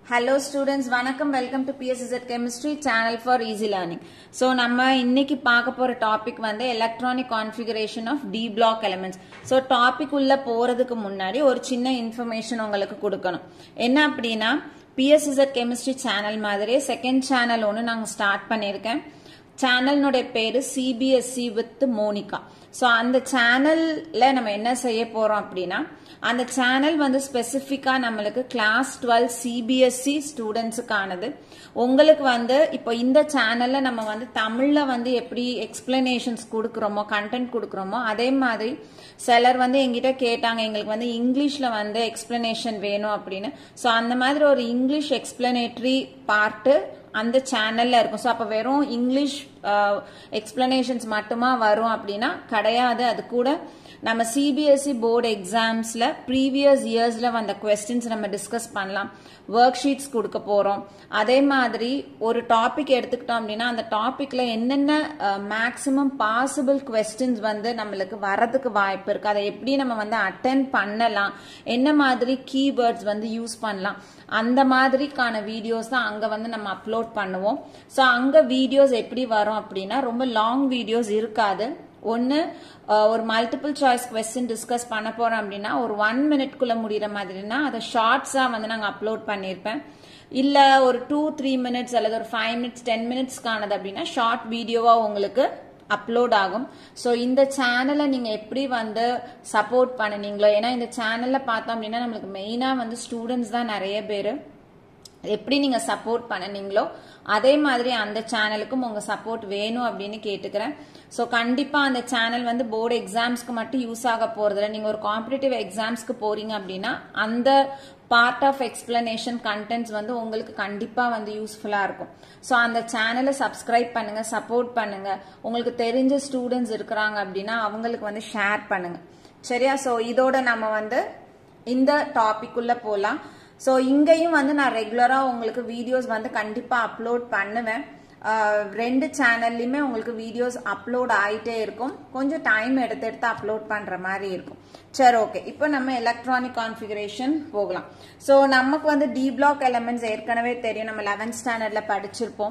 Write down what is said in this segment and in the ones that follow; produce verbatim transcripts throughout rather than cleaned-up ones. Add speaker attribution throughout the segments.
Speaker 1: Hello students, vanakkam, welcome to P S Z Chemistry channel for easy learning. So, நம்ம இன்னைக்கு பார்க்க போற topic வந்து electronic configuration of D block elements. So, topic உள்ள போறதுக்கு முன்னாடி ஒரு சின்ன இன்ஃபர்மேஷன் உங்களுக்கு கொடுக்கணும். என்ன அப்படின்னா P S Z Chemistry channel மாதிரி செகண்ட் சேனல் ஒன்று நாங்கள் ஸ்டார்ட் பண்ணியிருக்கேன். சேனல்னுடைய பேரு C B S E with Monica. So, அந்த சேனல்ல நம்ம என்ன செய்ய போறோம் அப்படின்னா அந்த சேனல் வந்து ஸ்பெசிஃபிக்கா நம்மளுக்கு class twelve C B S E ஸ்டூடெண்ட்ஸுக்கானது. உங்களுக்கு வந்து இப்போ இந்த சேனல்ல நம்ம வந்து தமிழ்ல வந்து எப்படி எக்ஸ்பிளனேஷன்ஸ் கொடுக்குறோமோ கண்டென்ட் கொடுக்குறோமோ அதே மாதிரி சிலர் வந்து எங்கிட்ட கேட்டாங்க எங்களுக்கு வந்து இங்கிலீஷ்ல வந்து எக்ஸ்பிளனேஷன் வேணும் அப்படின்னு. ஸோ அந்த மாதிரி ஒரு இங்கிலீஷ் எக்ஸ்பிளனேட்டரி பார்ட்டு அந்த சேனல்ல இருக்கும். ஸோ அப்போ வெறும் இங்கிலீஷ் எக்ஸ்பிளனேஷன்ஸ் மட்டுமா வரும் அப்படின்னா கிடையாது. அது கூட நம்ம C B S E board எக்ஸாம்ஸ்ல ப்ரீவியஸ் இயர்ஸ்ல வந்த கொஸ்டின்ஸ் நம்ம டிஸ்கஸ் பண்ணலாம். ஒர்க் ஷீட்ஸ் கொடுக்க போறோம். அதே மாதிரி ஒரு டாபிக் எடுத்துக்கிட்டோம் அப்படின்னா அந்த டாபிக்ல என்னென்ன மேக்சிமம் பாசிபிள் கொஸ்டின்ஸ் வந்து நம்மளுக்கு வரதுக்கு வாய்ப்பு இருக்கு, அதை எப்படி நம்ம வந்து அட்டென்ட் பண்ணலாம், என்ன மாதிரி கீவேர்ட்ஸ் வந்து யூஸ் பண்ணலாம், அந்த மாதிரிக்கான வீடியோஸ் தான் அங்க வந்து நம்ம அப்லோட் பண்ணுவோம். ஸோ அங்க வீடியோஸ் எப்படி வரும் அப்படின்னா ரொம்ப லாங் வீடியோஸ் இருக்காது. ஒன்னு ஒரு மல்டிபிள் சாய்ஸ் கொஸ்டின் டிஸ்கஸ் பண்ண போறோம் அப்படின்னா ஒரு ஒன் மினிட்குள்ள முடிகிற மாதிரினா அதை ஷார்ட்ஸா வந்து நாங்கள் அப்லோட் பண்ணியிருப்பேன். இல்ல ஒரு டூ த்ரீ மினிட்ஸ் அல்லது ஒரு ஃபைவ் மினிட்ஸ் டென் மினிட்ஸ்க்கானது அப்படின்னா ஷார்ட் வீடியோவா உங்களுக்கு அப்லோட் ஆகும். ஸோ இந்த சேனலை நீங்க எப்படி வந்து சப்போர்ட் பண்ணுனீங்களோ, ஏன்னா இந்த சேனல்ல பார்த்தோம் அப்படின்னா நம்மளுக்கு மெயினா வந்து ஸ்டூடெண்ட்ஸ் தான் நிறைய பேரு, எப்படி நீங்க சப்போர்ட் பண்ணனீங்களோ அதே மாதிரி அந்த சேனலுக்கும் உங்க சப்போர்ட் வேணும் அப்படின்னு கேட்டுக்கிறேன். ஸோ கண்டிப்பா அந்த சேனல் வந்து போர்டு எக்ஸாம்ஸ்க்கு மட்டும் யூஸ் ஆக போறதில்ல. நீங்க ஒரு காம்படிட்டிவ் எக்ஸாம்ஸ்க்கு போறீங்க அப்படின்னா அந்த பார்ட் ஆஃப் எக்ஸ்பிளனேஷன் கண்டென்ட்ஸ் வந்து உங்களுக்கு கண்டிப்பா வந்து யூஸ்ஃபுல்லா இருக்கும். ஸோ அந்த சேனலை சப்ஸ்கிரைப் பண்ணுங்க, சப்போர்ட் பண்ணுங்க. உங்களுக்கு தெரிஞ்ச ஸ்டூடெண்ட்ஸ் இருக்கிறாங்க அப்படின்னா அவங்களுக்கு வந்து ஷேர் பண்ணுங்க. சரியா? ஸோ இதோட நம்ம வந்து இந்த டாபிக் உள்ள போலாம். ஸோ இங்கேயும் வந்து நான் ரெகுலரா உங்களுக்கு வீடியோஸ் வந்து கண்டிப்பா அப்லோட் பண்ணுவேன். ரெண்டு சேனல்லையுமே உங்களுக்கு வீடியோஸ் அப்லோட் ஆயிட்டே இருக்கும். கொஞ்சம் டைம் எடுத்து எடுத்து அப்லோட் பண்ற மாதிரி இருக்கும். சரி, ஓகே. இப்போ நம்ம எலக்ட்ரானிக் கான்ஃபிகரேஷன் போகலாம். ஸோ நமக்கு வந்து டி பிளாக் எலமெண்ட்ஸ் ஏற்கனவே தெரியும், நம்ம லெவன்த் ஸ்டாண்டர்ட்ல படிச்சிருப்போம்.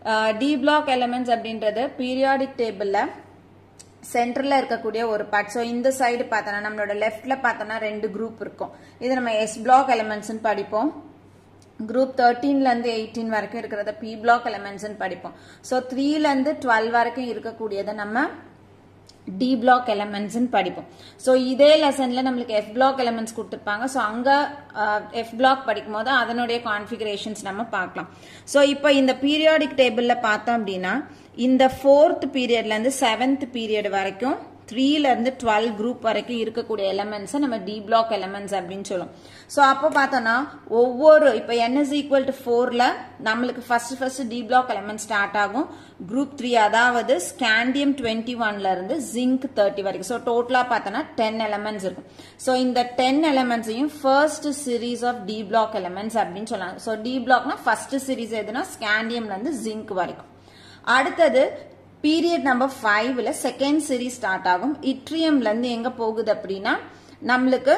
Speaker 1: டி பிளாக் எலமெண்ட்ஸ் அப்படின்றது பீரியாடிக் டேபிள்ல சென்டர்ல இருக்கக்கூடிய ஒரு பார்ட். ஸோ இந்த சைடு பார்த்தோன்னா நம்மளோட லெஃப்ட்ல பார்த்தோன்னா ரெண்டு குரூப் இருக்கும். இது நம்ம எஸ் பிளாக் எலமெண்ட்ஸ் படிப்போம். குரூப் தேர்ட்டீன்ல இருந்து எயிட்டீன் வரைக்கும் இருக்கிறத பி பிளாக் எலமெண்ட்ஸ் படிப்போம். ஸோ த்ரீல இருந்து டுவெல் வரைக்கும் இருக்கக்கூடியதை நம்ம டி பிளாக் எலமெண்ட்ஸ் படிப்போம். ஸோ இதே லெசன்ல நம்மளுக்கு எஃப் பிளாக் எலமெண்ட்ஸ் கொடுத்துருப்பாங்க. ஸோ அங்க எஃப் பிளாக் படிக்கும் போது அதனுடைய கான்ஃபிகரேஷன்ஸ் நம்ம பார்க்கலாம். ஸோ இப்போ இந்த பீரியாடிக் டேபிள்ல பார்த்தோம் அப்படின்னா இந்த ஃபோர்த் பீரியட்ல இருந்து செவன்த் பீரியட் வரைக்கும் த்ரீல இருந்து டுவெல் குரூப் வரைக்கும் இருக்கக்கூடிய எலமெண்ட்ஸ் நம்ம டி பிளாக் எலமெண்ட்ஸ் அப்படின்னு சொல்லுவோம். ஸோ அப்போ பார்த்தோம்னா ஒவ்வொரு இப்போ n is equal to ஃபோர்ல நம்மளுக்கு first first D block element start ஆகும். குரூப் த்ரீ அதாவது ஸ்காண்டியம் டுவெண்ட்டி ஒன்ல இருந்து ஜிங்க் தேர்ட்டி வரைக்கும். ஸோ டோட்டலா பார்த்தோம்னா டென் எலமெண்ட்ஸ் இருக்கும். ஸோ இந்த டென் எலமெண்ட்ஸையும் first series of D block elements அப்படின்னு சொல்லலாம். ஸோ டி பிளாக்னா ஃபர்ஸ்ட் சீரீஸ் எதுனா ஸ்காண்டியம்ல இருந்து ஜிங்க் வரைக்கும். அடுத்தது பீரியட் நம்பர் ஃபைவ்ல செகண்ட் சீரீஸ் ஸ்டார்ட் ஆகும். இட்ரியம்ல இருந்து எங்க போகுது அப்படின்னா நம்மளுக்கு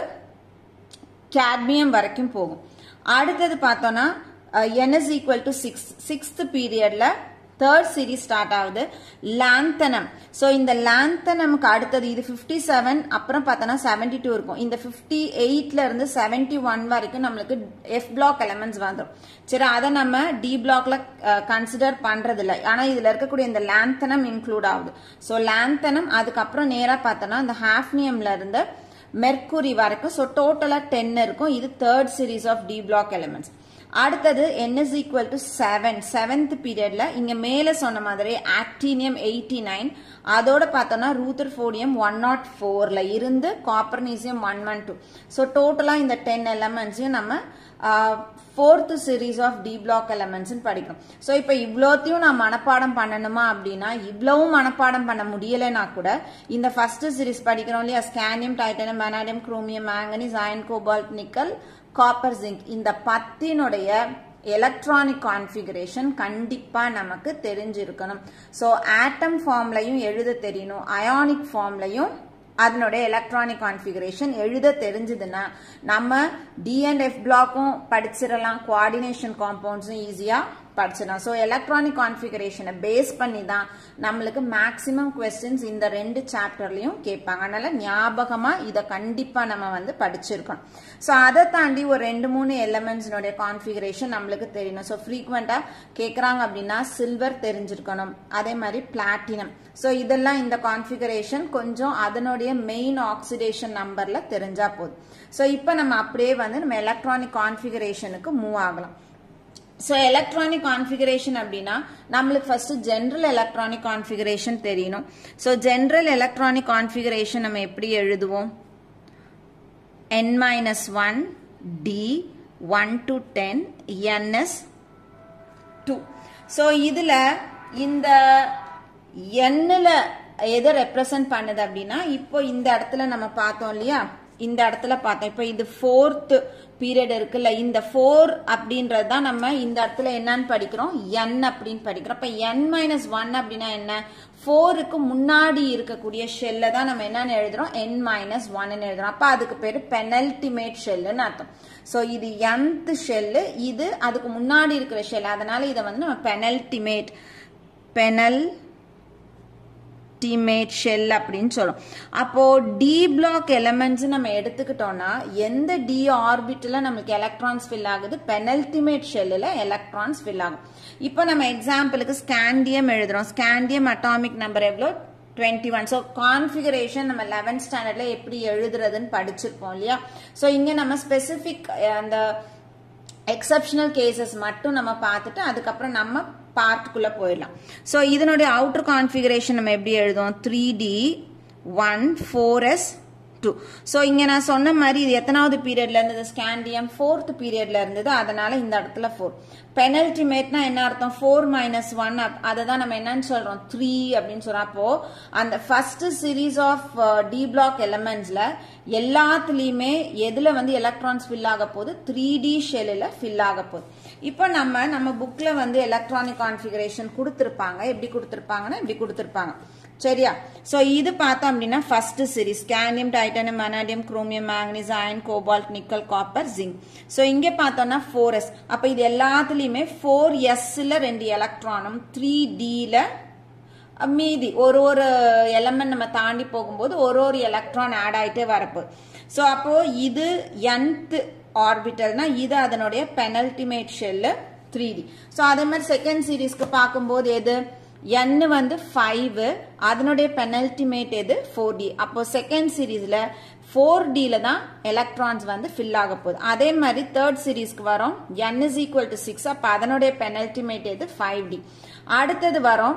Speaker 1: கேட்மியம் வரைக்கும் போகும். அடுத்தது பார்த்தோம்னா n is equal to six sixth பீரியட்ல தேர்ட் சீரீஸ் ஸ்டார்ட் ஆகுது லாந்தனம். ஸோ இந்த லாந்தனமுக்கு அடுத்தது இது பிப்டி செவன் அப்புறம் பார்த்தோன்னா செவன்டி டூ இருக்கும். இந்த பிப்டி எயிட்ல இருந்து செவன்டி ஒன் வரைக்கும் நம்மளுக்கு எஃப் பிளாக் எலமெண்ட்ஸ் வந்துடும். சரி, அதை நம்ம டி பிளாக்ல கன்சிடர் பண்றது இல்லை. ஆனா இதுல இருக்கக்கூடிய இந்த லாந்தனம் இன்க்ளூட் ஆகுது. ஸோ லாந்தனம் அதுக்கப்புறம் நேரா பார்த்தோன்னா இந்த ஹாஃப்னியம்ல இருந்து மெர்குரி வரைக்கும். ஸோ டோட்டலா டென் இருக்கும். இது third series of D block elements. அடுத்தது n is equal to seven seventh பீரியட்ல இங்க மேல சொன்ன மாதிரி ஆக்டினியம் எயிட்டி நைன் அதோட பார்த்தோம்னா ரூதர்ஃபோர்டியம் ஒன் நாட் ஃபோர்ல இருந்து copernicium one one two. So டோட்டலா இந்த டென் எலமெண்ட்ஸையும் நம்ம fourth series of D block elements படிக்கிறோம். ஸோ இப்போ இவ்வளோத்தையும் நான் மனப்பாடம் பண்ணணுமா அப்படின்னா இவ்வளவும் மனப்பாடம் பண்ண முடியலைன்னா கூட இந்த ஃபர்ஸ்ட் சீரீஸ் படிக்கிறோம் இல்லையா, scandium titanium vanadium chromium manganese iron cobalt nickel copper zinc, இந்த பத்தினுடைய எலக்ட்ரானிக் கான்ஃபிகரேஷன் கண்டிப்பா நமக்கு தெரிஞ்சிருக்கணும். ஸோ ஆட்டம் ஃபார்ம்லையும் எழுத தெரியணும், அயானிக் ஃபார்ம்லையும் அதனுடைய எலக்ட்ரானிக் கான்ஃபிகரேஷன் எழுத தெரிஞ்சதுன்னா நம்ம டி அண்ட் எஃப் பிளாக்கும் படிச்சிடலாம், கோஆர்டினேஷன் காம்பவுண்ட்ஸும் ஈஸியா படிச்சிடலாம். ஸோ எலக்ட்ரானிக் கான்ஃபிகரேஷனை பேஸ் பண்ணி தான் நம்மளுக்கு மேக்சிமம் கொஸ்டின்ஸ் இந்த ரெண்டு சாப்டர்லயும் கேட்பாங்க. அதனால ஞாபகமா இதை கண்டிப்பா நம்ம வந்து படிச்சிருக்கோம். ஸோ அதை தாண்டி ஒரு ரெண்டு மூணு எலிமெண்ட்ஸ்னுடைய கான்ஃபிகரேஷன் நம்மளுக்கு தெரியணும். ஸோ ஃப்ரீக்வெண்டா கேட்கறாங்க அப்படின்னா சில்வர் தெரிஞ்சிருக்கணும், அதே மாதிரி பிளாட்டினம். ஸோ இதெல்லாம் இந்த கான்ஃபிகரேஷன் கொஞ்சம் அதனுடைய மெயின் ஆக்சிடேஷன் நம்பர்ல தெரிஞ்சா போதும். ஸோ இப்போ நம்ம அப்படியே வந்து நம்ம எலக்ட்ரானிக் கான்ஃபிகரேஷனுக்கு மூவ் ஆகலாம். ஸோ எலக்ட்ரானிக் கான்ஃபிகரேஷன் அப்படின்னா நம்மளுக்கு ஃபர்ஸ்ட் ஜென்ரல் எலக்ட்ரானிக் கான்ஃபிகரேஷன் தெரியணும். ஸோ ஜென்ரல் எலக்ட்ரானிக் கான்ஃபிகரேஷன் நம்ம எப்படி எழுதுவோம்? N minus one D one to ten N S two. So இதுல இந்த எண்ணுல எதை ரெப்ரசன்ட் பண்ணுது அப்படின்னா இப்போ இந்த இடத்துல நம்ம பார்த்தோம் இல்லையா, இந்த இடத்துல பார்த்தோம். இப்போ இது ஃபோர்த் பீரியட் இருக்குல்ல, இந்த ஃபோர் அப்படின்றது தான் நம்ம இந்த இடத்துல என்னன்னு படிக்கிறோம், என் அப்படின்னு படிக்கிறோம். இப்போ என் மைனஸ் ஒன் அப்படின்னா என்ன? ஃபோருக்கு முன்னாடி இருக்கக்கூடிய ஷெல்ல தான் நம்ம என்னன்னு எழுதுறோம், என் மைனஸ் ஒன்னு எழுதுறோம். அப்ப அதுக்கு பேரு பெனல்டிமேட் ஷெல்லுன்னு அர்த்தம். ஸோ இது nth ஷெல்லு, இது அதுக்கு முன்னாடி இருக்கிற ஷெல். அதனால இதை வந்து நம்ம பெனல்டிமேட் பெனல் ultimate shell அப்படின்னு சொல்லும். அப்போ d block elements நம்ம எடுத்துக்கிட்டோம்னா எந்த d orbitல நமக்கு electrons fill ஆகுது, penultimate shellல electrons fill ஆகும். இப்போ நம்ம எக்ஸாம்பிளுக்கு ஸ்காண்டியம் எழுதுறோம். ஸ்காண்டியம் அட்டாமிக் நம்பர் எவ்வளோ? twenty-one. So configuration நம்ம eleventh standardல எப்படி எழுதுறதுன்னு படிச்சிருப்போம் இல்லையா. So இங்க நம்ம ஸ்பெசிபிக் அந்த எக்ஸப்ஷனல் கேசஸ் மட்டும் நம்ம பார்த்துட்டு அதுக்கப்புறம் நம்ம பார்ட்டுக்குள்ள போயிடலாம். ஸோ இதனுடைய அவுட்டர் கான்ஃபிகரேஷன் நம்ம எப்படி எழுதுவோம்? Three D one four S two. So இங்க நான் சொன்ன மாதிரி இது எத்தனாவது பீரியட்ல இருந்தது? ஸ்காண்டியம் ஃபோர்த் பீரியட்ல இருந்தது. அதனால இந்த இடத்துல ஃபோர். பெனல்டிமேட்னா என்ன அர்த்தம்? Four minus one. அதை தான் நம்ம என்னன்னு சொல்றோம்? த்ரீ அப்படின்னு சொல்றோம். அப்போ அந்த first series of D block எலிமெண்ட்ஸ்ல எல்லாத்துலயுமே எதுல வந்து எலக்ட்ரான்ஸ் ஃபில் ஆக போகுது? த்ரீ டி ஷெல்லில் ஃபில் ஆக போகுது. இப்போ நம்ம நம்ம புக்ல வந்து எலக்ட்ரானிக் கான்ஃபிகரேஷன் கொடுத்திருப்பாங்க. எப்படி கொடுத்திருப்பாங்கன்னா இப்படி கொடுத்திருப்பாங்க. சரியா? சோ இது பார்த்தோம் அப்படின்னா first series scandium, titanium, vanadium, chromium, manganese, iron, cobalt, nickel, copper, zinc. So இங்க பார்த்தோம்னா ஃபோர் எஸ். அப்ப இது எல்லாத்துலயுமே ஃபோர் எஸ்ல ரெண்டு எலக்ட்ரானும் த்ரீ டில மீதி ஒரு ஒரு எலமெண்ட் நம்ம தாண்டி போகும்போது ஒரு ஒரு எலக்ட்ரான் ஆட் ஆயிட்டே வரப்போகுது. சோ அப்போ இது nth ஆர்பிட்டல்னா இது அதனுடைய penultimate shell three D. So அதே மாதிரி செகண்ட் சீரீஸ்க்கு பார்க்கும்போது எது? n வந்து ஃபைவ், அதனுடைய பெனல்டிமேட் எது? Four D. அப்போ செகண்ட் சீரீஸ்ல ஃபோர் டில தான் எலக்ட்ரான்ஸ் வந்து ஃபில் ஆக போகுது. அதே மாதிரி தேர்ட் சீரீஸ்க்கு வரும் n is equal to six. அப்ப அதனுடைய பெனல்டிமேட் எது? Five D. அடுத்தது வரும்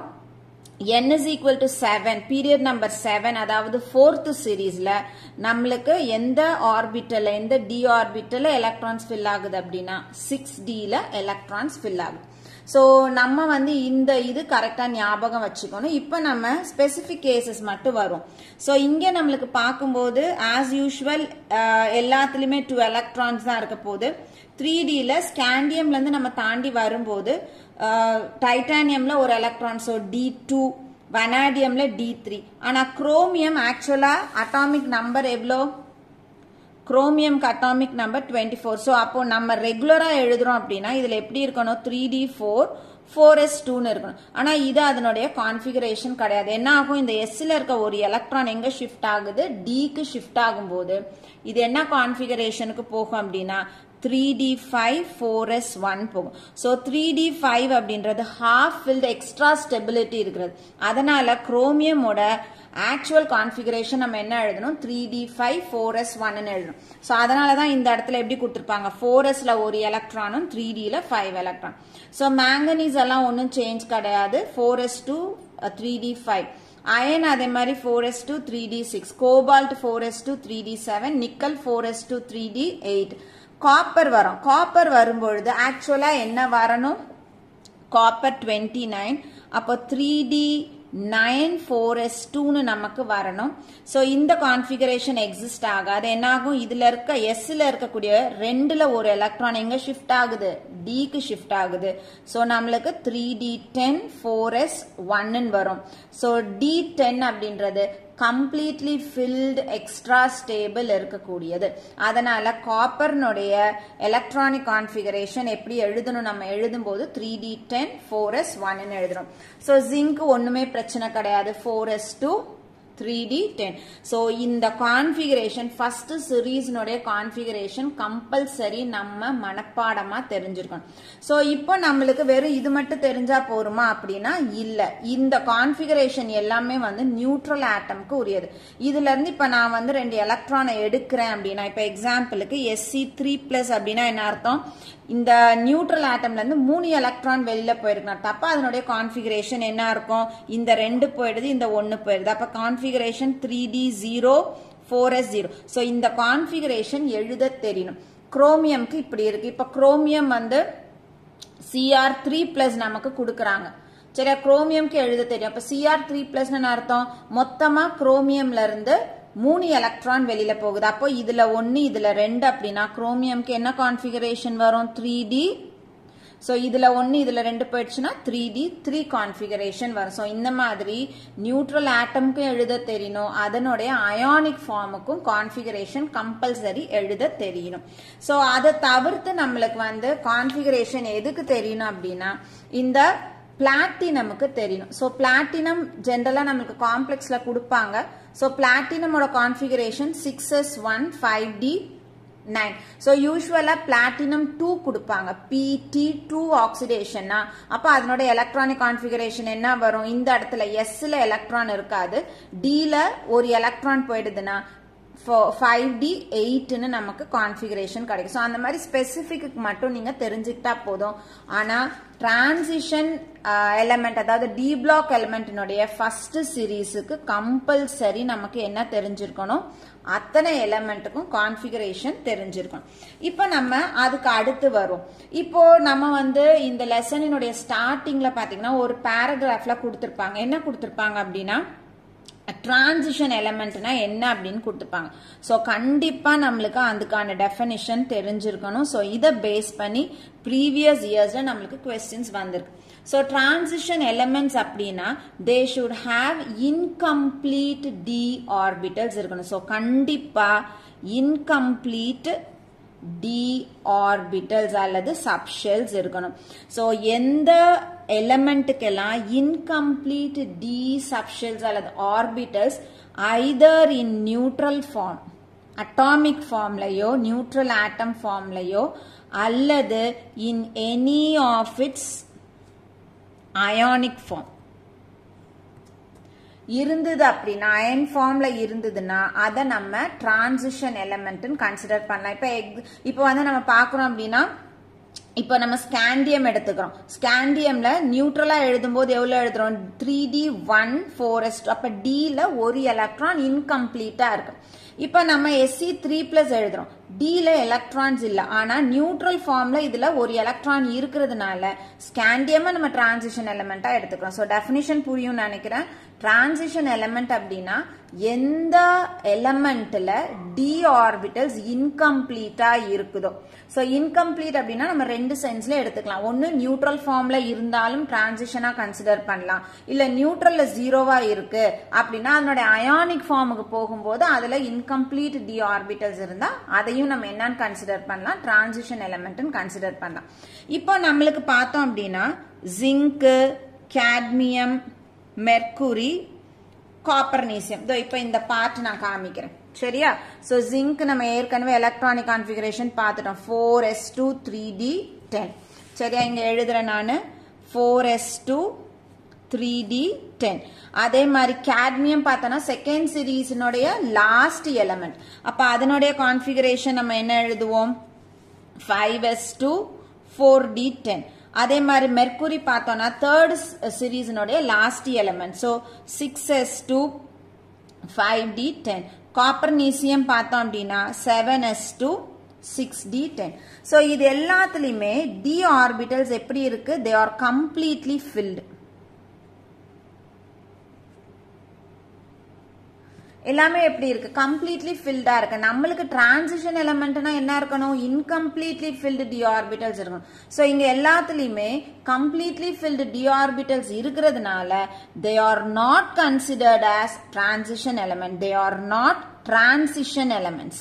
Speaker 1: n is equal to seven, period number seven, அதாவது ஃபோர்த் சீரீஸ்ல நம்மளுக்கு எந்த ஆர்பிட்டல் எந்த டி ஆர்பிட்டல் எலக்ட்ரான்ஸ் ஃபில் ஆகுது அப்படின்னா சிக்ஸ் டில எலக்ட்ரான்ஸ் ஃபில் ஆகுது. ஸோ நம்ம வந்து இந்த இது கரெக்டா ஞாபகம் வச்சுக்கணும். இப்போ நம்ம ஸ்பெசிபிக் கேசஸ் மட்டும் வரும். ஸோ இங்கே நம்மளுக்கு பார்க்கும்போது ஆஸ் யூஷுவல் எல்லாத்துலயுமே டூ எலக்ட்ரான்ஸ் தான் இருக்க போகுது. த்ரீ டில ஸ்காண்டியம்ல இருந்து நம்ம தாண்டி வரும்போது டைட்டானியம்ல ஒரு எலக்ட்ரான், ஸோ டி டூ, வனாடியம்ல டி த்ரீ. ஆனா குரோமியம் ஆக்சுவலா அட்டாமிக் நம்பர் எவ்வளோ? குரோமியம்க்கு atomic number twenty four. So அப்போ நம்ம ரெகுலரா எழுதுறோம் அப்படின்னா இதுல எப்படி இருக்கணும்? Three D four four S டூன்னு இருக்கணும். ஆனா இது அதனுடைய கான்ஃபிகரேஷன் கிடையாது. என்ன ஆகும்? இந்த எஸ்ல இருக்க ஒரு எலக்ட்ரான் எங்க ஷிஃப்ட் ஆகுது? டிக்கு ஷிஃப்ட் ஆகும்போது இது என்ன கான்ஃபிகரேஷனுக்கு போகும் அப்படின்னா three D five four S one போகும். ஸோ த்ரீ டி ஃபைவ் அப்படின்றது ஹாஃப் ஃபில்ட் எக்ஸ்ட்ரா ஸ்டெபிலிட்டி இருக்கிறது. அதனால குரோமியமோட ஆக்சுவல் கான்ஃபிகரேஷன் நம்ம என்ன எழுதணும்? Three D five four S ஒன்னு எழுதணும். ஸோ அதனாலதான் இந்த இடத்துல எப்படி கொடுத்திருப்பாங்க? ஃபோர் எஸ்ல ஒரு எலக்ட்ரானும் த்ரீ டில ஃபைவ் எலக்ட்ரான். ஸோ மேங்கனீஸ் எல்லாம் ஒன்றும் சேஞ்ச் கிடையாது. Four S two three D five. Iron அதே மாதிரி four S two three D six. Cobalt four S two three D seven. Nickel four S two three D eight. Copper வரும். Copper வரும்பொழுது ஆக்சுவலா என்ன வரணும்? Copper twenty nine. அப்போ three D nine four S டூன்னு நமக்கு வரணும். ஸோ இந்த கான்ஃபிகரேஷன் எக்ஸிஸ்ட் ஆகாது. என்ன ஆகும்? இதுல இருக்க எஸ்ல இருக்கக்கூடிய ரெண்டுல ஒரு எலக்ட்ரான் எங்க ஷிஃப்ட் ஆகுது? டிக்கு ஷிஃப்ட் ஆகுது. ஸோ நம்மளுக்கு three D ten four S ஒன்னு வரும். ஸோ டி டென் அப்படின்றது கம்ப்ளீட்லி ஃபில்டு எக்ஸ்ட்ரா ஸ்டேபிள் இருக்கக்கூடியது. அதனால காப்பர்னுடைய எலக்ட்ரானிக் கான்ஃபிகரேஷன் எப்படி எழுதணும், நம்ம எழுதும் போது three D ten four S one எழுதணும். ஸோ ஜிங்க் ஒண்ணுமே பிரச்சனை கிடையாது, four S two three D ten. So இந்த கான்ஃபிகரேஷன் ஃபர்ஸ்ட் சீரீஸ்னுடைய கான்ஃபிகரேஷன் கம்பல்சரி நம்ம மனப்பாடமா தெரிஞ்சிருக்கணும். சோ இப்போ நம்மளுக்கு வெறும் இது மட்டும் தெரிஞ்சா போருமா அப்படின்னா இல்ல. இந்த கான்ஃபிகரேஷன் எல்லாமே வந்து நியூட்ரல் ஆட்டம்க்கு உரியது. இதுல இருந்து இப்ப நான் வந்து ரெண்டு எலக்ட்ரானை எடுக்கிறேன் அப்படின்னா, இப்ப எக்ஸாம்பிளுக்கு எஸ் சி த்ரீ பிளஸ் அப்படின்னா என்ன அர்த்தம், இந்த நியூட்ரல் ஆட்டம்ல இருந்து மூணு எலக்ட்ரான் வெளியில போயிருக்கு. தப்ப அதனுடைய கான்ஃபிகரேஷன் என்ன இருக்கும், இந்த ரெண்டு போயிடுது, இந்த ஒன்னு போயிடுது. அப்ப configuration three D zero four S zero. So இந்த கான்ஃபிகரேஷன் எழுத தெரியணும். குரோமியம்க்கு இப்படி இருக்கு. இப்ப குரோமியம் வந்து சிஆர் த்ரீ பிளஸ் நமக்கு கொடுக்கறாங்க. சரியா, குரோமியம்க்கு எழுத தெரியும். அப்ப சிஆர் த்ரீ பிளஸ் அர்த்தம் மொத்தமா குரோமியம்ல இருந்து மூணு எலக்ட்ரான் வெளியில போகுது. அப்போ இதுல ஒன்னு இதுல ரெண்டு அப்படின்னா குரோமியம்க்கு என்ன கான்ஃபிகரேஷன் வரும், த்ரீ டி. சோ இதுல ஒன்னு இதுல ரெண்டு போயிடுச்சுன்னா த்ரீ டி த்ரீ கான்ஃபிகரேஷன் வரும். சோ இந்த மாதிரி நியூட்ரல் ஆட்டம்க்கும் எழுத தெரியணும், அதனுடைய அயானிக் ஃபார்முக்கும் கான்ஃபிகரேஷன் கம்பல்சரி எழுத தெரியணும். சோ அதை தவிர்த்து நம்மளுக்கு வந்து கான்ஃபிகரேஷன் எதுக்கு தெரியணும் அப்படின்னா இந்த பிளாட்டினமுக்கு தெரியணும். சோ பிளாட்டினம் ஜெனரலா நமக்கு காம்ப்ளெக்ஸ்ல கொடுப்பாங்க. சோ பிளாட்டினமோட configuration six S one five D nine. So யூசுவலா பிளாட்டினம் டூ கொடுப்பாங்க, பி டி டூ ஆக்சிடேஷன்னா. அப்ப அதனோட எலக்ட்ரானிக் கான்ஃபிகரேஷன் என்ன வரும், இந்த இடத்துல எஸ்ல எலக்ட்ரான் இருக்காது, டில ஒரு எலக்ட்ரான் போயிடுதுன்னா ஃபைவ் டி எயிட்னு நமக்கு கான்ஃபிகரேஷன் கிடைக்கும். ஸோ அந்த மாதிரி ஸ்பெசிஃபிக்கு மட்டும் நீங்க தெரிஞ்சுக்கிட்டா போதும். ஆனா டிரான்சிஷன் எலமெண்ட், அதாவது டி பிளாக் எலமெண்ட்னுடைய ஃபர்ஸ்ட் சீரீஸுக்கு கம்பல்சரி நமக்கு என்ன தெரிஞ்சிருக்கணும், அத்தனை எலமெண்ட்டுக்கும் கான்ஃபிகரேஷன் தெரிஞ்சிருக்கணும். இப்போ நம்ம அதுக்கு அடுத்து வரும். இப்போ நம்ம வந்து இந்த லெசனினுடைய ஸ்டார்டிங்ல பாத்தீங்கன்னா ஒரு பேராகிராஃப்ல கொடுத்திருப்பாங்க. என்ன கொடுத்திருப்பாங்க அப்படின்னா டிரான்சிஷன் எலமெண்ட்னா என்ன அப்படின்னு கொடுத்துப்பாங்க. சோ கண்டிப்பா நம்மளுக்கு அதுக்கான டெஃபினிஷன் தெரிஞ்சிருக்கணும். சோ இதை பேஸ் பண்ணி ப்ரீவியஸ் இயர்ஸ்ல நம்மளுக்கு क्वेश्चंस வந்திருக்கு. சோ டிரான்சிஷன் எலமெண்ட்ஸ் அப்படின்னா they should have incomplete D orbitals இருக்கணும். சோ கண்டிப்பா இன்கம்ப்ளீட் டி ஆர்பிட்டல்ஸ் அல்லது சப்ஷெல்ஸ் இருக்கணும். சோ எந்த எலமெண்ட்டுக்கெல்லாம் இன்கம்ப்ளீட் டி சப்ஷெல்ஸ் அல்லது orbitals either in neutral form, atomic ஃபார்ம்லயோ நியூட்ரல் ஆட்டம் ஃபார்ம்லயோ அல்லது in any of its ionic form இருந்தது அப்படின்னா, அயன் ஃபார்ம்ல இருந்ததுன்னா அதை நம்ம டிரான்சிஷன் எலமெண்ட் கன்சிடர் பண்ணலாம். இப்ப இப்ப வந்து நம்ம பாக்குறோம் அப்படின்னா, இப்ப நம்ம ஸ்காண்டியம் எடுத்துக்கிறோம். ஸ்காண்டியம்ல நியூட்ரலா எழுதும் போது எவ்வளவு எழுதுறோம், three D one four S. அப்ப டில ஒரு எலக்ட்ரான் இன்கம்ப்ளீட்டா இருக்கு. இப்ப நம்ம எஸ்சி த்ரீ பிளஸ் எழுதுறோம், டில எலக்ட்ரான்ஸ் இல்ல, ஆனா நியூட்ரல் ஃபார்ம்ல இதுல ஒரு எலக்ட்ரான் இருக்கிறதுனால ஸ்காண்டியம் நம்ம டிரான்சிஷன் எலமெண்டா எடுத்துக்கிறோம். சோ டெஃபினிஷன் புரியும் நினைக்கிறேன். டிரான்சிஷன் எலமெண்ட் அப்படின்னா எந்த எலமெண்ட்ல டி ஆர்பிட்டல்ஸ் இன்கம்ப்ளீட்டா இருக்குதோ. சோ இன்கம்ப்ளீட் அப்படின்னா நம்ம ரெண்டு சென்ஸ்ல எடுத்துக்கலாம். ஒன்னு நியூட்ரல் ஃபார்ம்ல இருந்தாலும் டிரான்சிஷனா கன்சிடர் பண்ணலாம், இல்ல நியூட்ரல்ல ஜீரோவா இருக்கு அப்படின்னா அதனுடைய அயானிக் ஃபார்முக்கு போகும்போது அதுல இன்கம்ப்ளீட் டி ஆர்பிட்டல்ஸ் இருந்தா அதையும் நம்ம என்னன்னு கன்சிடர் பண்ணலாம், டிரான்சிஷன் எலமெண்ட் கன்சிடர் பண்ணலாம். இப்போ நம்மளுக்கு பார்த்தோம் அப்படின்னா ஜிங்க், கேட்மியம், மெர்க்குரி, காப்பர்னீசியம். இப்போ இந்த பார்ட் நான் காமிக்கிறேன். சரியா? சோ ஜிங்க் நம்ம ஏற்கனவே எலக்ட்ரானிக் கான்ஃபிகரேஷன் பார்த்துட்டோம், four S two three D ten. சரியா, இங்க எழுதுறேன் நான் four S two three D ten. அதே மாதிரி கேட்மியம் பார்த்தோம்னா செகண்ட் சீரீஸினுடைய லாஸ்ட் எலமெண்ட். அப்ப அதனுடைய கான்ஃபிகரேஷன் நம்ம என்ன எழுதுவோம், five S two four D ten. அதே மாதிரி மெர்க்குரி பார்த்தோம்னா தேர்ட் சீரீஸினுடைய last element. So six S two five D ten. Copernicium பார்த்தோம் அப்படின்னா seven S two six D ten. So இது எல்லாத்துலயுமே டி ஆர்பிட்டல்ஸ் எப்படி இருக்கு, தே ஆர் கம்ப்ளீட்லி ஃபில்டு. எல்லாமே எப்படி இருக்கு கம்ப்ளீட்லி ஃபில்டா இருக்கு நம்மளுக்கு டிரான்சிஷன் எலிமெண்ட்னா என்ன இருக்கணும் இன்கம்ப்ளீட்லி ஃபில்டு d ஆர்பிட்டல்ஸ் இருக்கணும் சோ இங்க எல்லாத்துலயுமே கம்ப்ளீட்லி ஃபில்டு d ஆர்பிட்டல்ஸ் இருக்குறதுனால they are not considered as transition element they are not transition elements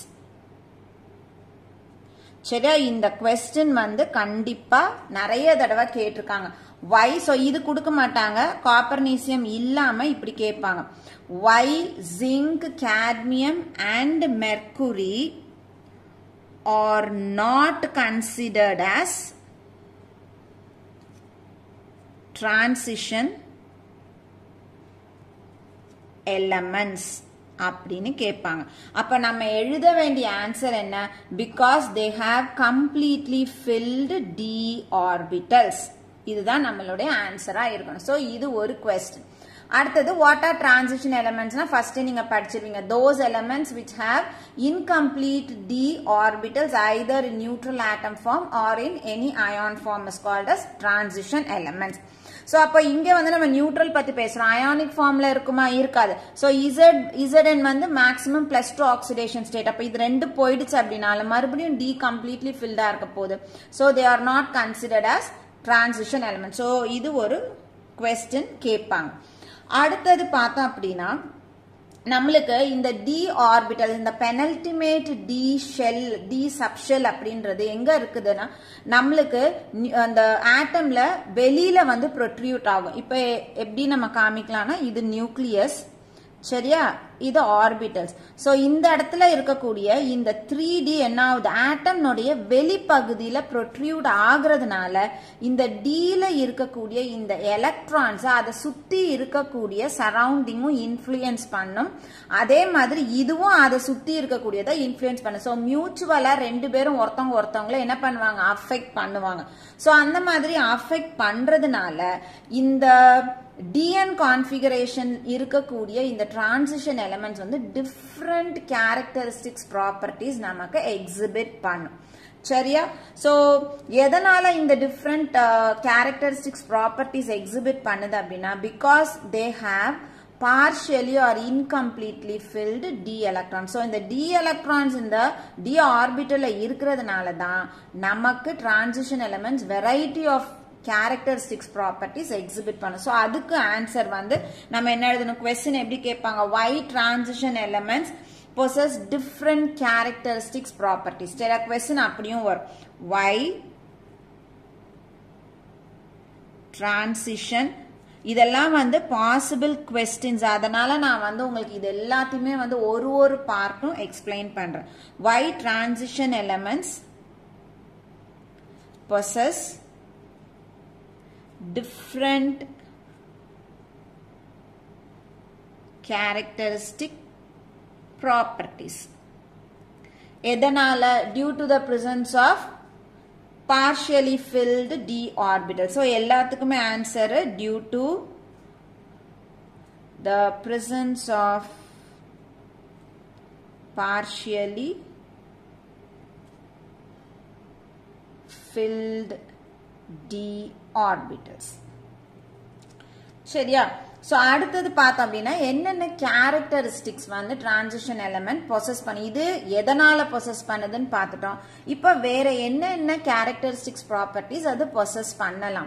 Speaker 1: சரியா இந்த क्वेश्चन வந்து கண்டிப்பா நிறைய தடவை கேட்டிருக்காங்க why so இது கொடுக்க மாட்டாங்க காப்பர்னீசியம் இல்லாம இப்படி கேட்பாங்க why zinc cadmium and mercury are not considered as transition elements அப்படின்னு கேட்பாங்க அப்ப நம்ம எழுத வேண்டிய ஆன்சர் என்ன because they have completely filled d orbitals இதுதான் நம்மளுடைய ஆன்சரா இருக்கணும் சோ இது ஒரு क्वेश्चन அடுத்தது what are transition elements னா ஃபர்ஸ்ட் நீங்க படிச்சிருவீங்க those elements which have incomplete d orbitals either in neutral atom form or in any ion form is called as transition elements so அப்ப இங்க வந்து நம்ம நியூட்ரல் பத்தி பேசுறோம் அயானிக் ஃபார்ம்ல இருக்குமா இருக்காது சோ z zn வந்து maximum plus two oxidation state அப்ப இது ரெண்டு போயிடுச்சு அப்படினால மறுபடியும் d completely filled ஆ இருக்க போகுது so they are not considered as transition element so இது ஒரு question கேட்பாங்க அடுத்தது பார்த்தோம் அப்படினா நம்மளுக்கு இந்த d ஆர்பிட்டல் இந்த penultimate d shell d subshell அப்படின்றது எங்க இருக்குதுன்னா நம்மளுக்கு அந்த ஆட்டம்ல வெளியில வந்து ப்ரொட்ரூட் ஆகும் இப்போ எப்படி நம்ம காமிக்கலாம்னா இது நியூக்ளியஸ் சரியா இது ஆர்பிட்டல்ஸ் சோ இந்த இடத்துல இருக்கக்கூடிய இந்த three D என்ன ஆகுது ஆட்டம்னுடைய வெளிப்பகுதியில ப்ரொட்ரூட் ஆகிறதுனால இந்த D ல இருக்கக்கூடிய இந்த எலக்ட்ரான்ஸ் அதை சுத்தி இருக்கக்கூடிய சரௌண்டிங்கும் இன்ஃப்ளூயன்ஸ் பண்ணும் அதே மாதிரி இதுவும் அதை சுத்தி இருக்கக்கூடியதை இன்ஃப்ளூயன்ஸ் பண்ணும் சோ மியூச்சுவலா ரெண்டு பேரும் ஒருத்தவங்க ஒருத்தவங்கள என்ன பண்ணுவாங்க அஃபெக்ட் பண்ணுவாங்க சோ அந்த மாதிரி அஃபெக்ட் பண்றதுனால இந்த D N configuration இருக்கக்கூடிய இந்த transition elements வந்து different characteristics properties நமக்கு exhibit பண்ணும் சரியா so எதனால இந்த different uh, characteristics properties exhibit பண்ணுது அப்படினா because they have partially or incompletely filled d electrons so இந்த d electrons இந்த d orbital இருக்கிறதுனால தான் நமக்கு transition elements variety of characteristics properties exhibit பண்ணு so அதுக்கு ஆன்சர் வந்து நம்ம என்ன எழுதணும் क्वेश्चन எப்படி கேட்பாங்க why transition elements possess different characteristics properties சரி क्वेश्चन அப்படியும் வரும் why transition இதெல்லாம் வந்து possible questions அதனால நான் வந்து உங்களுக்கு இது எல்லாத்தையுமே வந்து ஒரு ஒரு பார்ட்டும் எக்ஸ்பிளைன் பண்றேன் why transition elements possess different characteristic properties எதனால due to the presence of partially filled d orbital so எல்லாத்துக்குமே answer due to the presence of partially filled d orbitals சரியா சோ அடுத்து பார்த்தோம் அப்படினா என்னென்ன characteristics வந்து transition element possess பண்ணி இது எதனால possess பண்ணுதுன்னு பார்த்துட்டோம் இப்போ வேற என்னென்ன characteristics properties அது possess பண்ணலாம்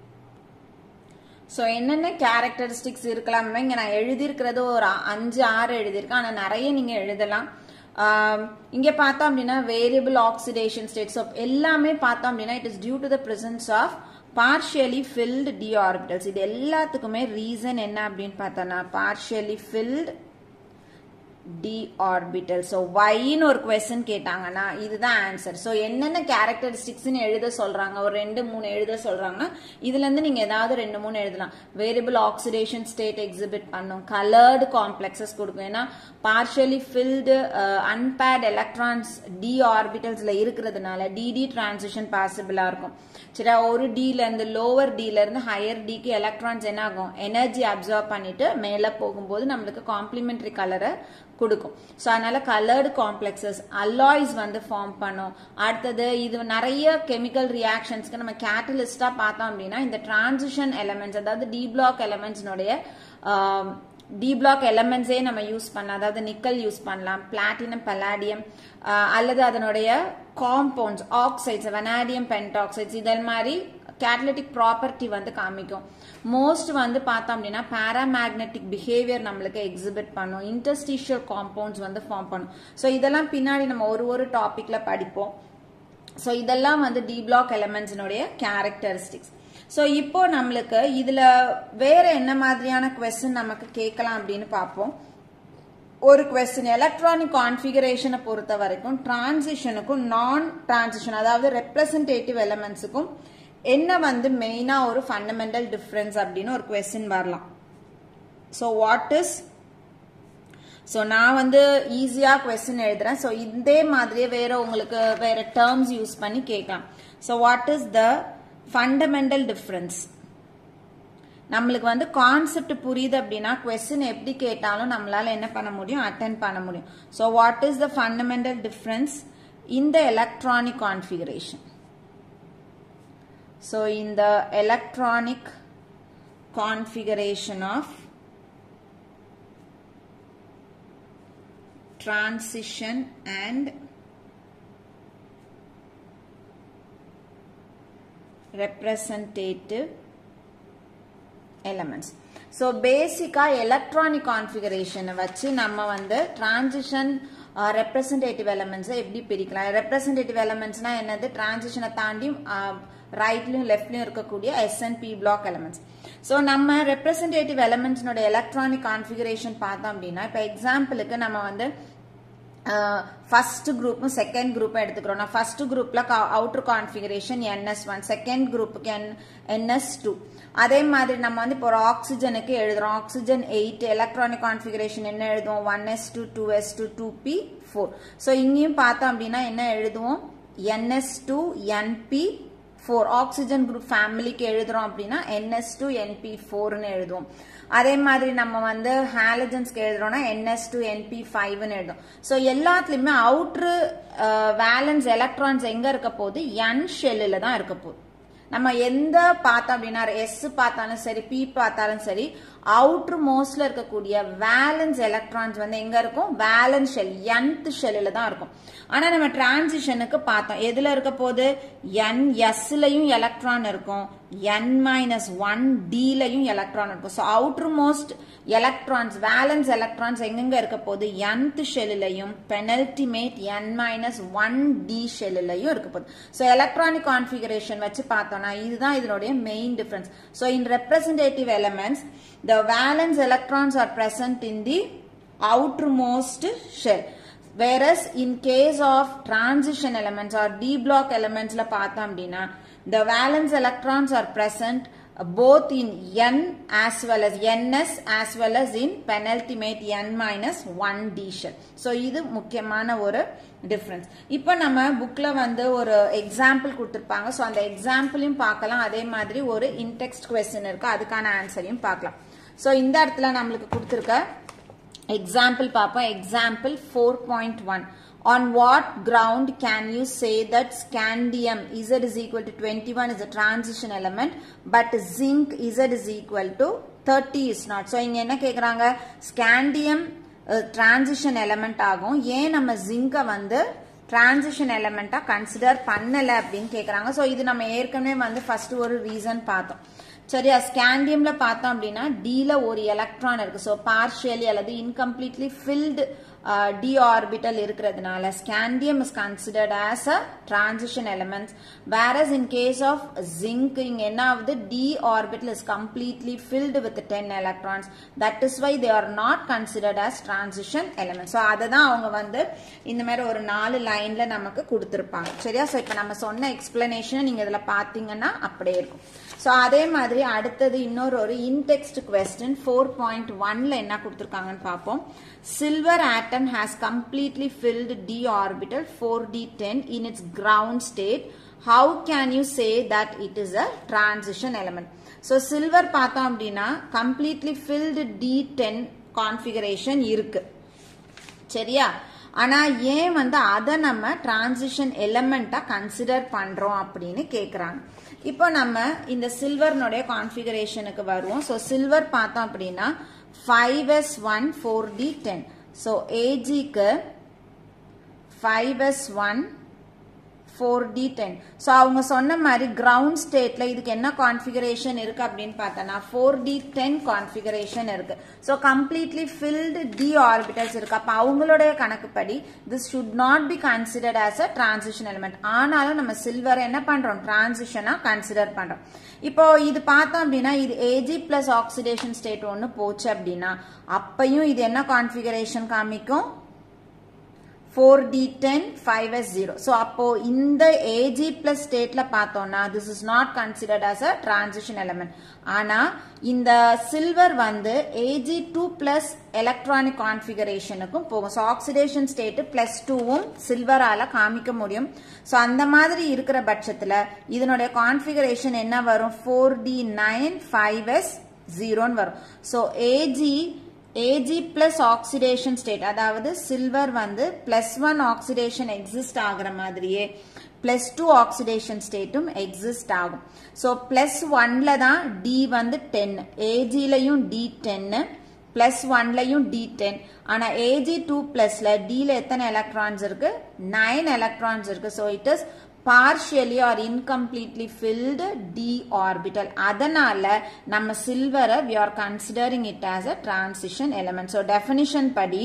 Speaker 1: சோ என்னென்ன characteristics இருக்கலாம் இங்க நான் எழுதி இருக்கிறது ஒரு அஞ்சு ஆறு எழுதி இருக்கேன் ஆனா நிறைய நீங்க எழுதலாம் இங்க பார்த்தோம் அப்படினா variable oxidation state so எல்லாமே பார்த்தோம் அப்படினா it is due to the presence of partially filled d orbitals இது எல்லாத்துக்குமே ரீசன் என்ன அப்படினு பார்த்தனா partially filled d orbital so why ன்னு ஒரு क्वेश्चन கேட்டாங்கனா இதுதான் ஆன்சர் so என்னென்ன characteristics ன்னு எழுத சொல்றாங்க ஒரு ரெண்டு மூணு எழுத சொல்றாங்கன்னா இதுல இருந்து நீங்க ஏதாவது ரெண்டு மூணு எழுதலாம் variable oxidation state exhibit பண்ணும் colored complexes கொடுக்கும் ஏனா partially filled uh, unpaired electrons d orbitals ல இருக்குறதுனால d d transition possible ஆ இருக்கும் சரி ஒரு d ல இருந்து lower d ல இருந்து higher d க்கு electrons என்ன ஆகும் energy absorb பண்ணிட்டு மேல போகும்போது நமக்கு complementary color கொடுக்கும் சோ அதனால colored complexes alloys வந்து ஃபார்ம் பண்ணும் அடுத்து இது நிறைய கெமிக்கல் ரியாக்ஷன்ஸ்க்கு நம்ம கேட்டலிஸ்டா பார்த்தோம் அப்படினா இந்த transition elements அதாவது d block elements உடைய டி பிளாக் எலமெண்ட்ஸே நம்ம யூஸ் பண்ணலாம். அதாவது நிக்கல் யூஸ் பண்ணலாம், பிளாட்டினம், பல்லாடியம், அல்லது அதனுடைய காம்பவுண்ட்ஸ், ஆக்சைட்ஸ், வெனாடியம் பென்டாக்சைட்ஸ், இதே மாதிரி கேட்டலிட்டிக் ப்ராப்பர்ட்டி வந்து காமிக்கும். மோஸ்ட் வந்து பார்த்தோம் அப்படின்னா பாராமேக்னெட்டிக் பிஹேவியர் நம்மளுக்கு எக்ஸிபிட் பண்ணும், இன்டர்ஸ்டிஷியல் காம்பவுண்ட்ஸ் வந்து ஃபார்ம் பண்ணும். ஸோ இதெல்லாம் பின்னாடி நம்ம ஒரு ஒரு டாபிக்ல படிப்போம். ஸோ இதெல்லாம் வந்து டி பிளாக் எலமெண்ட்ஸினுடைய கேரக்டரிஸ்டிக்ஸ். ஸோ இப்போ நம்மளுக்கு இதுல வேற என்ன மாதிரியான கொஸ்டின் நமக்கு கேட்கலாம் அப்படின்னு பார்ப்போம். ஒரு கொஸ்டின் எலக்ட்ரானிக் கான்ஃபிகரேஷனை பொறுத்த வரைக்கும் டிரான்சிஷனுக்கும் நான் டிரான்சிஷன் அதாவது ரெப்ரசன்டேட்டிவ் எலமெண்ட்ஸுக்கும் என்ன வந்து மெயினா ஒரு ஃபண்டமெண்டல் டிஃபரன்ஸ் அப்படின்னு ஒரு கொஸ்டின் வரலாம். ஸோ வாட் இஸ் ஸோ நான் வந்து ஈஸியா கொஸ்டின் எழுதுறேன். ஸோ இதே மாதிரியே வேற உங்களுக்கு வேற டேர்ம்ஸ் யூஸ் பண்ணி கேட்கலாம். So what is the fundamental difference? நம்மளுக்கு வந்து கான்செப்ட் புரியுது அப்படின்னா கொஸ்டின் எப்படி கேட்டாலும் நம்மளால என்ன பண்ண முடியும், அட்டென்ட் பண்ண முடியும். So what is the fundamental difference in the electronic configuration? So in the electronic configuration of transition and representative elements. So basically electronic configuration வச்சு நம்ம வந்து transition representative elements எப்படி பிரிக்கலாம்? representative elements னா என்னது? transition தாண்டி ரைட்லயும் லெஃப்ட்லயும் இருக்கக்கூடிய S and P block elements. So நம்ம ரெப்ரசன்டேட்டிவ் எலமெண்ட்ஸ்னோட எலக்ட்ரானிக் கான்ஃபிகரேஷன் பார்த்தோம் அப்படின்னா இப்போ எக்ஸாம்பிளுக்கு நம்ம வந்து ஃபர்ஸ்ட் குரூப்பும் செகண்ட் குரூப்பும் எடுத்துக்கிறோம். நான் ஃபர்ஸ்ட் குரூப்ல outer configuration N S one, second குரூப்புக்கு என் என்எஸ் டூ. அதே மாதிரி நம்ம வந்து இப்போ ஒரு ஆக்சிஜனுக்கு எழுதுறோம், ஆக்சிஜன் எயிட், எலக்ட்ரானிக் கான்ஃபிகரேஷன் என்ன எழுதுவோம், one S two, two S two, two P four. So இங்கேயும் பார்த்தோம் அப்படின்னா என்ன எழுதுவோம், NS two, NP four. Oxygen group ஃபேமிலிக்கு எழுதுறோம் அப்படின்னா என்எஸ் டூ, என்பி ஃபோர் எழுதுவோம். அதே மாதிரி நம்ம வந்து ஹாலஜன்ஸ்க்கு எழுதுறோம்னா என்எஸ் டூ, என்பி ஃபைவ் எழுதும். ஸோ எல்லாத்துலயுமே அவுட்ரு வேலன்ஸ் எலக்ட்ரான்ஸ் எங்க இருக்க போகுது, என் ஷெல்லில் தான் இருக்க போகுது. நம்ம எந்த பார்த்தோம் அப்படின்னா எஸ் பார்த்தாலும் சரி, பி பார்த்தாலும் சரி, அவுட்ரு மோஸ்ட்ல இருக்கக்கூடிய வேலன்ஸ் எலக்ட்ரான்ஸ் வந்து எங்க இருக்கும், வேலன்ஸ் ஷெல், nth ஷெல்லில் தான் இருக்கும். ஆனா நம்ம டிரான்சிஷனுக்கு பார்த்தோம் எதுல இருக்க போது, என் எஸ்லயும் எலக்ட்ரான் இருக்கும், என் மைனஸ் ஒன் டிலையும் எலக்ட்ரான் இருக்கும். So outermost electrons valence electrons எங்கெங்க இருக்க போது, nth ஷெல்லிலையும் penultimate N minus one D ஷெல்லிலையும் இருக்க போகுது. ஸோ எலக்ட்ரானிக் கான்ஃபிகரேஷன் வச்சு பார்த்தோம்னா இதுதான் இதனுடைய main difference. So in representative elements the valence electrons are present in the outermost shell, whereas in case of transition elements or d block elements la paatha appadina the valence electrons are present both in n as well as ns as well as in penultimate n minus one d shell. So இது முக்கியமான ஒரு difference. இப்போ நம்ம புக்ல வந்து ஒரு example கொடுத்திருப்பாங்க. So அந்த எக்ஸாம்பிளையும் பார்க்கலாம், அதே மாதிரி ஒரு இன்டெக்ஸ்ட் கொஸ்டின் இருக்கு, அதுக்கான ஆன்சரையும் பார்க்கலாம். ஸோ இந்த இடத்துல நம்மளுக்கு கொடுத்திருக்க எக்ஸாம்பிள் பார்ப்போம். Example four point one. On what ground can you say that scandium Z is equal to twenty-one is a transition element but zinc Z is equal to thirty is not? So இங்க என்ன கேக்குறாங்க, scandium transition element ஆகும், ஏன் நம்ம ஜிங்கை வந்து transition எலமெண்டா consider பண்ணல அப்படின்னு கேக்குறாங்க. ஸோ இது நம்ம ஏற்கனவே வந்து ஃபர்ஸ்ட் ஒரு ரீசன் பார்த்தோம். சரியா, ஸ்காண்டியம்ல பார்த்தோம் அப்படின்னா டில ஒரு எலக்ட்ரான் இருக்கு. ஸோ பார்ஷியலி அல்லது இன்கம்ப்ளீட்லி ஃபில்டு d orbital இருக்கிறதுனால scandium is considered as a transition element, whereas in case of zinc இங்க என்ன ஆகுது, d orbital is completely filled with ten electrons, that is why they are not considered as transition elements. So அததான் அவங்க வந்து இந்த மாதிரி ஒரு நாலு லைன்ல நமக்கு கொடுத்திருப்பாங்க. சரியா, சோ இப்போ நம்ம சொன்ன எக்ஸ்பிளனேஷன் நீங்க இதுல பாத்தீங்கன்னா அப்படியே இருக்கும். ஸோ அதே மாதிரி அடுத்தது இன்னொரு ஒரு இன்டெக்ஸ்ட் கொஸ்டின் ஃபோர் பாயிண்ட் ஒன்ல என்ன கொடுத்துருக்காங்கன்னு பார்ப்போம். Silver atom has completely filled d orbital four d ten in its ground state. How can you say that it is a transition element? So silver பார்த்தோம் அப்படின்னா completely filled d ten configuration இருக்கு. சரியா, ஆனா ஏன் வந்து அதை நம்ம transition எலிமெண்டா consider பண்றோம் அப்படின்னு கேக்குறாங்க. இப்போ நம்ம இந்த சில்வர்னுடைய கான்ஃபிகரேஷனுக்கு வருவோம். ஸோ சில்வர் பார்த்தோம் அப்படின்னா five S one four D ten. So Ag க்கு five S one four D ten. So அவங்க சொன்ன மாதிரி ground stateல இதுக்கு என்ன configuration இருக்கு அப்படினு பார்த்தனா four D ten configuration இருக்கு. So completely filled d orbitals இருக்கு. அப்ப அவங்களோட கணக்குப்படி this should not be considered as a transition element. ஆனாலும் நம்ம சில்வர் என்ன பண்றோம் transition-ஆ consider பண்றோம். இப்போ இது பார்த்தோம் அப்படினா இது Ag plus oxidation state ஒன்னு போச்சு அப்படினா அப்பையும் இது என்ன configuration காமிக்கும் four D ten five S zero. So அப்போ இந்த Ag plus stateல பார்த்தோம்னா this is not considered as a transition element. ஆனா இந்த silver வந்து Ag two plus electronic configurationக்கும் போகும். So oxidation state plus two உம் silver ஆல காமிக்க முடியும். So அந்த மாதிரி இருக்கிற பட்சத்துல இதனுடைய configuration என்ன வரும் four D nine five S zero ன்னு வரும். So Ag Ag plus oxidation state அதாவது silver வந்து plus one oxidation exist ஆகிற மாதிரியே plus two oxidation stateம் exist ஆகும். So plus one ல தான் D வந்து ten, Ag லயும் D ten, plus one லயும் D ten. ஆனா Ag two plus ல D ல எத்தனை electrons இருக்கு nine electrons இருக்கு. So it is partially or incompletely filled d orbital. அதனால நம்ம silver we are considering it as a transition element. So definition படி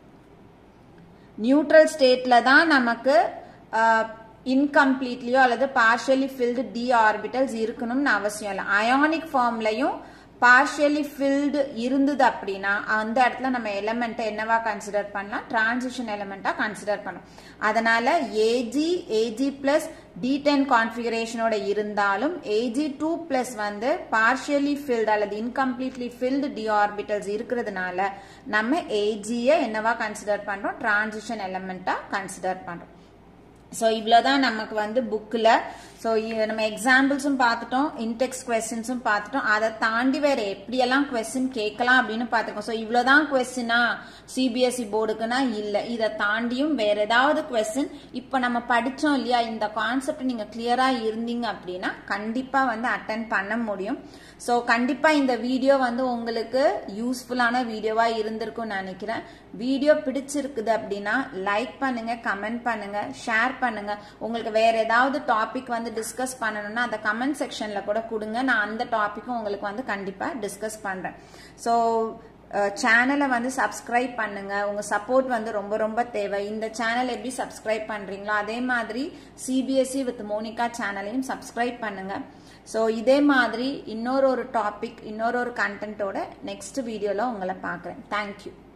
Speaker 1: neutral stateல தான் நமக்கு incompletely அல்லது partially filled d orbitals இருக்கணும்னு அவசியம் இல்லை. ionic formலயும் partially filled இருந்தது அப்படினா அந்த இடத்துல நம்ம எலிமெண்ட் என்னவா கன்சிடர் பண்ணலாம் transition எலிமெண்டா கன்சிடர் பண்ணலாம். அதனால Ag Ag plus D ten configuration ஓட இருந்தாலும் Ag two plus வந்து partially filled அல்லது incompletely filled d orbitals இருக்கிறதுனால நம்ம Ag என்னவா கன்சிடர் பண்றோம் transition எலிமெண்டா கன்சிடர் பண்றோம். So இவ்வளவுதான் நமக்கு வந்து புக்ல. So நம்ம எக்ஸாம்பிள்ஸும் பார்த்துட்டோம், இன்டெக்ஸ் கொஸ்டின்ஸும் பார்த்துட்டோம். அதை தாண்டி வேற எப்படி எல்லாம் கொஸ்டின் கேட்கலாம் அப்படின்னு பார்த்துக்கோம். ஸோ இவ்வளவுதான் கொஸ்டினா சிபிஎஸ்இ போர்டுக்குன்னா இல்லை, இதை தாண்டியும் வேற ஏதாவது கொஸ்டின் இப்போ நம்ம படிச்சோம் இல்லையா, இந்த கான்செப்ட் நீங்க கிளியரா இருந்தீங்க அப்படின்னா கண்டிப்பா வந்து அட்டென்ட் பண்ண முடியும். ஸோ கண்டிப்பா இந்த வீடியோ வந்து உங்களுக்கு யூஸ்ஃபுல்லான வீடியோவா இருந்திருக்கும் நினைக்கிறேன். வீடியோ பிடிச்சிருக்குது அப்படின்னா லைக் பண்ணுங்க, கமெண்ட் பண்ணுங்க, ஷேர் பண்ணுங்க. உங்களுக்கு வேற ஏதாவது டாபிக் வந்து டிஸ்கஸ் பண்ணணும்னா அந்த கமெண்ட் செக்ஷன்ல கூட கொடுங்க, நான் அந்த டாபிக்கும் உங்களுக்கு வந்து கண்டிப்பா டிஸ்கஸ் பண்றேன். ஸோ சேனலை வந்து சப்ஸ்கிரைப் பண்ணுங்க, உங்க சப்போர்ட் வந்து ரொம்ப ரொம்ப தேவை. இந்த சேனல் எப்படி சப்ஸ்கிரைப் பண்றீங்களோ அதே மாதிரி சிபிஎஸ்இ வித் மோனிகா சேனலையும் சப்ஸ்கிரைப் பண்ணுங்க. ஸோ இதே மாதிரி இன்னொரு ஒரு டாபிக் இன்னொரு ஒரு கண்டென்ட்டோட நெக்ஸ்ட் வீடியோல உங்களை பார்க்குறேன். தேங்க்யூ.